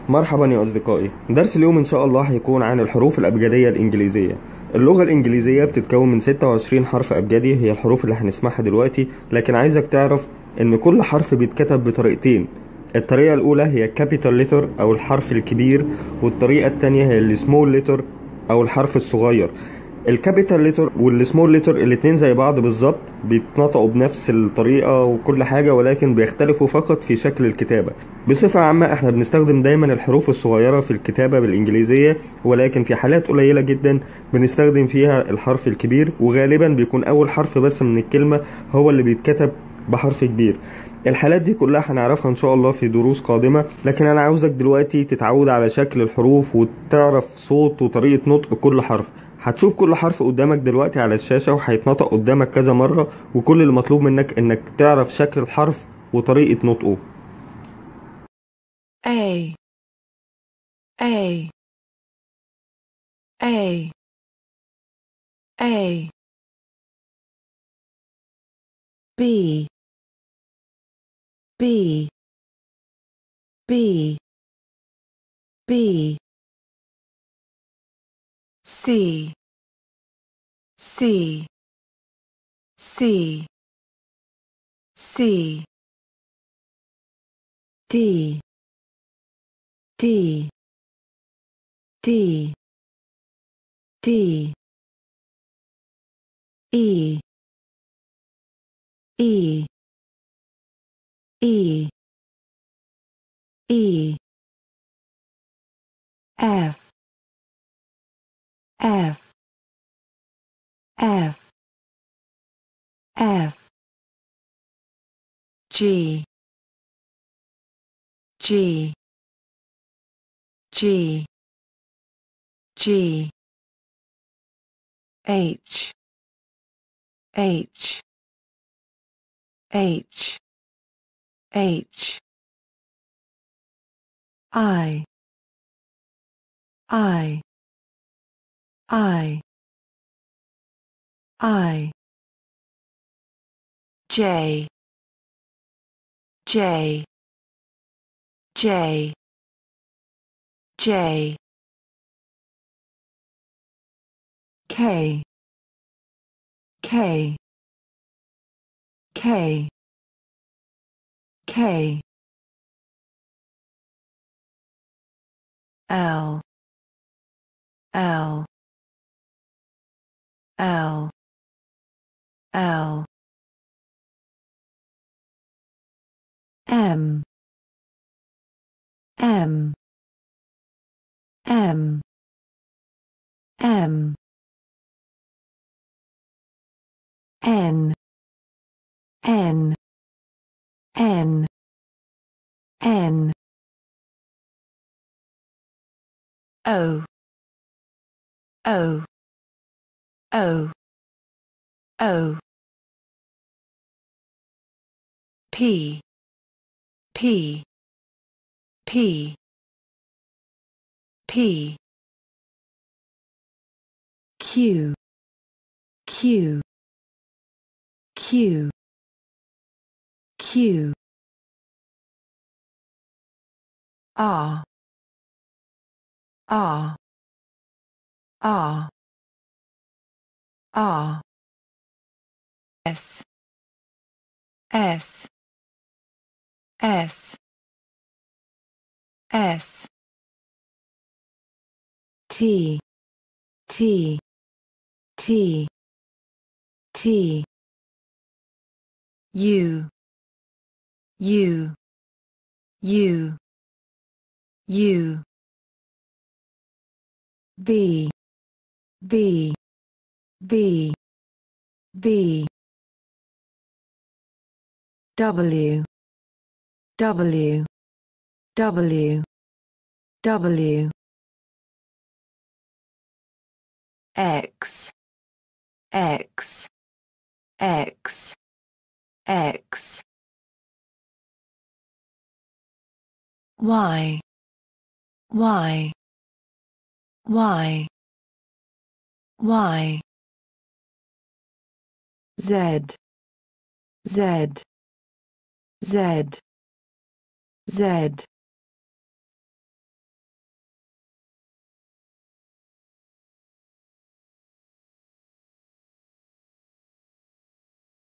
مرحبا يا أصدقائي. درس اليوم إن شاء الله هيكون عن الحروف الأبجدية الإنجليزية. اللغة الإنجليزية بتتكون من 26 حرف أبجدي، هي الحروف اللي هنسمعها دلوقتي. لكن عايزك تعرف إن كل حرف بيتكتب بطريقتين. الطريقة الأولى هي capital letter أو الحرف الكبير، والطريقة التانية هي السمول letter أو الحرف الصغير. الكابيتال ليتر والسمول ليتر الاتنين زي بعض بالظبط، بيتنطقوا بنفس الطريقة وكل حاجة، ولكن بيختلفوا فقط في شكل الكتابة. بصفة عامة احنا بنستخدم دايما الحروف الصغيرة في الكتابة بالإنجليزية، ولكن في حالات قليلة جدا بنستخدم فيها الحرف الكبير، وغالبا بيكون أول حرف بس من الكلمة هو اللي بيتكتب بحرف كبير. الحالات دي كلها هنعرفها ان شاء الله في دروس قادمة، لكن انا عاوزك دلوقتي تتعود على شكل الحروف وتعرف صوت وطريقة نطق كل حرف. هتشوف كل حرف قدامك دلوقتي على الشاشة وهيتنطق قدامك كذا مرة، وكل اللي مطلوب منك انك تعرف شكل الحرف وطريقة نطقه. A A A A B B B B C C C C D D D D E E E E F F F F G G G G H H H H I I I I J J J J K K K K L L L L M M M M N N N N O O O O P P P P Q Q Q Q R R R R S S S S T T T T U U U U B B B B W W W W X X X X Y Y Y Y Z Z Z Z